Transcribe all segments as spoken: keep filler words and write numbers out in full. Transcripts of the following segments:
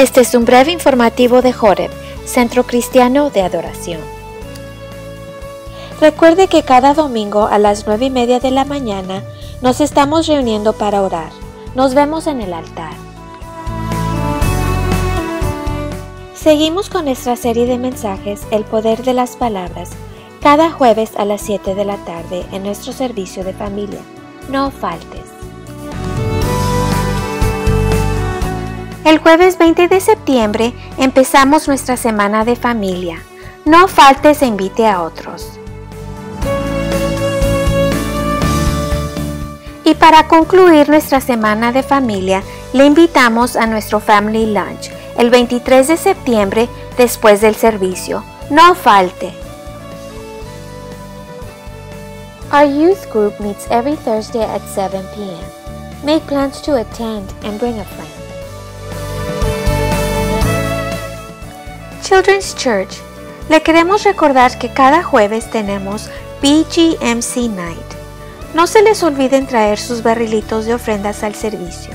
Este es un breve informativo de Joreb, Centro Cristiano de Adoración. Recuerde que cada domingo a las nueve y media de la mañana nos estamos reuniendo para orar. Nos vemos en el altar. Seguimos con nuestra serie de mensajes El Poder de las Palabras, cada jueves a las siete de la tarde en nuestro servicio de familia. No faltes. El jueves veinte de septiembre empezamos nuestra semana de familia. No faltes e invite a otros. Y para concluir nuestra semana de familia, le invitamos a nuestro Family Lunch el veintitrés de septiembre después del servicio. No falte. Our youth group meets every Thursday at seven p m Make plans to attend and bring a friend. Children's Church, le queremos recordar que cada jueves tenemos B G M C Night. No se les olviden traer sus barrilitos de ofrendas al servicio.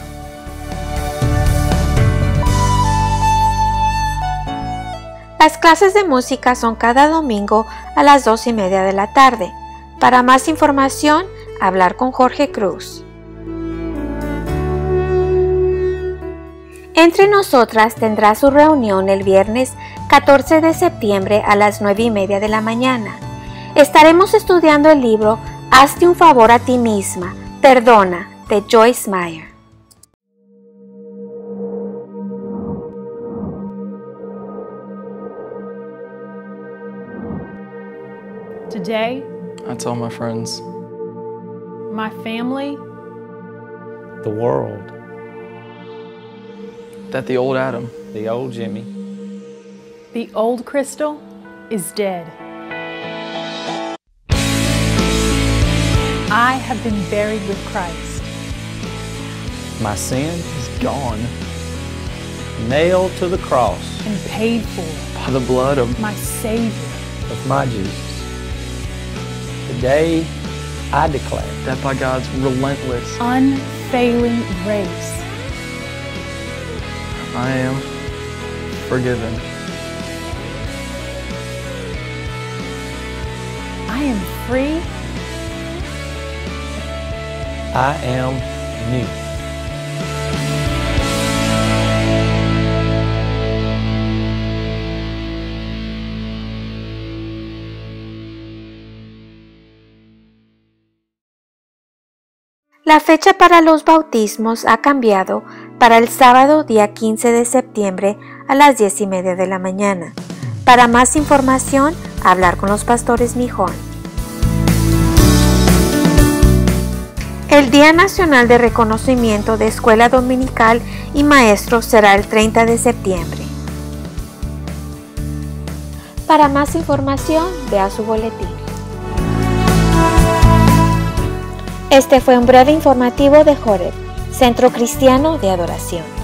Las clases de música son cada domingo a las dos y media de la tarde. Para más información, hablar con Jorge Cruz. Entre Nosotras tendrá su reunión el viernes catorce de septiembre a las nueve y media de la mañana. Estaremos estudiando el libro Hazte un favor a ti misma, perdona, de Joyce Meyer. Today, I tell my friends, my family, the world, that the old Adam, the old Jimmy, the old Crystal, is dead. I have been buried with Christ. my sin is gone, nailed to the cross And paid for by the blood of my Savior. of my Jesus. Today, I declare that by God's relentless, Unfailing grace. I am forgiven. I am free. I am new. La fecha para los bautismos ha cambiado para el sábado día quince de septiembre a las diez y media de la mañana. Para más información, hablar con los pastores Mijón. El Día Nacional de Reconocimiento de Escuela Dominical y Maestros será el treinta de septiembre. Para más información, vea su boletín. Este fue un breve informativo de Joreb, Centro Cristiano de Adoración.